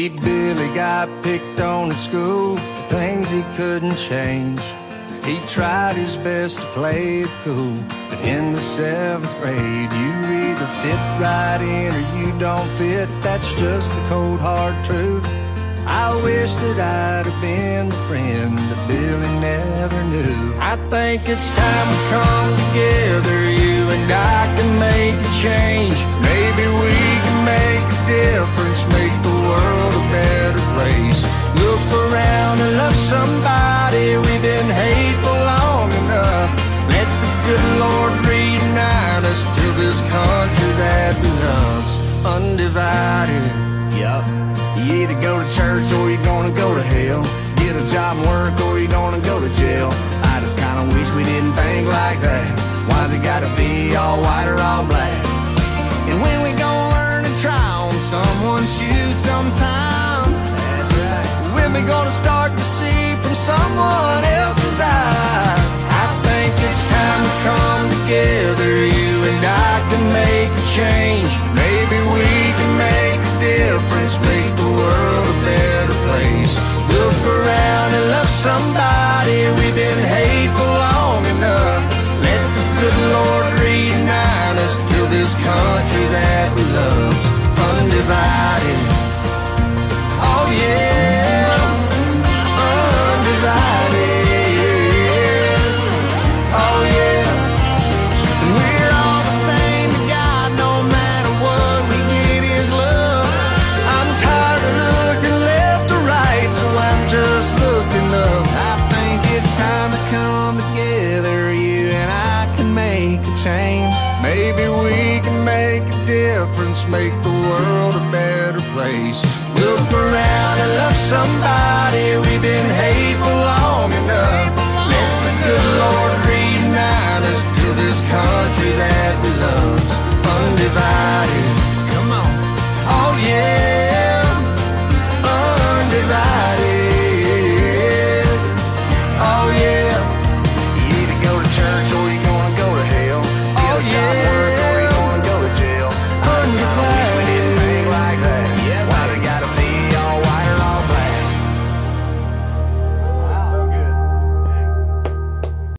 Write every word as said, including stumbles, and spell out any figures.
Sweet Billy got picked on at school for things he couldn't change. He tried his best to play it cool, but in the seventh grade, you either fit right in or you don't fit. That's just the cold hard truth. I wish that I'd have been the friend that Billy never knew. I think it's time we come together, you and I can make a change. Maybe we can make a difference, make the world a better place. Look around and love somebody, we've been hateful long enough. Let the good Lord reunite us to this country that we love's undivided. Yup. You either go to church or you're gonna go to hell. Get a job and work or you're gonna go to jail. I just kinda wish we didn't think like that. Why's it gotta be all white or all black? And when we gonna learn to try on someone's shoes sometimes? That's right. When we gonna start to see from someone else's eyes? I think it's time to come together, you and I can make a change. Maybe we can make a difference, make the world a better place. Look around and love somebody, we've been hateful long enough. Let the good Lord reunite us to this country that we love, undivided. Oh yeah, undivided. Oh yeah. And we're all the same to God, no matter what we get is love. I'm tired of looking left or right, so I'm just looking up. I think it's time to come together, you and I can make a change. Maybe we can make a difference, make the world a better place. Look around and love somebody,